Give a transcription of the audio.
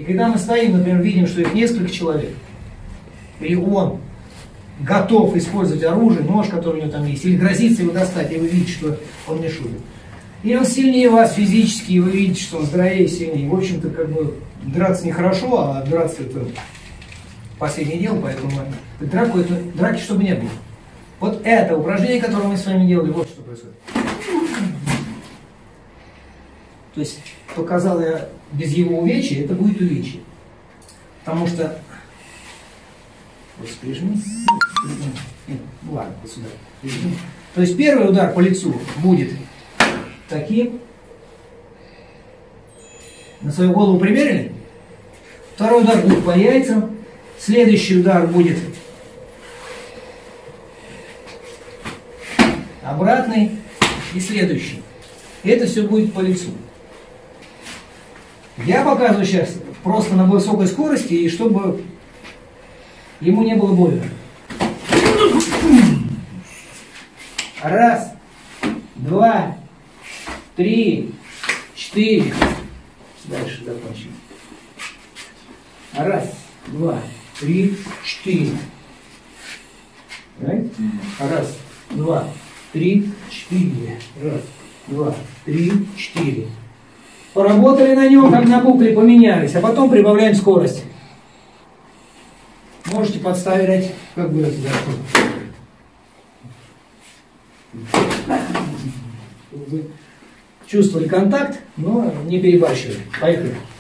когда мы стоим, например, видим, что их несколько человек, или он готов использовать оружие, нож, который у него там есть, или грозится его достать, и вы видите, что он не шутит. Или он сильнее вас физически, и вы видите, что он здоровее, сильнее. В общем-то, как бы драться нехорошо, а драться это последнее дело, поэтому драки чтобы не было. Вот это упражнение, которое мы с вами делали, вот что происходит. То есть, показал я без его увечья, это будет увечье. Потому что... Вот прижми. Ну ладно, вот сюда. Прижми. То есть, первый удар по лицу будет таким. На свою голову примерили? Второй удар будет по яйцам. Следующий удар будет обратный. И следующий. Это все будет по лицу. Я показываю сейчас просто на высокой скорости, и чтобы ему не было больно. Раз, два, три, четыре. Дальше закончим. Раз, два, три, четыре. Раз, два, три, четыре. Раз, два, три, четыре. Поработали на нем, как на букле, поменялись, а потом прибавляем скорость. Можете подставить, как бы это, чтобы вы чувствовали контакт, но не перебарщивали. Поехали.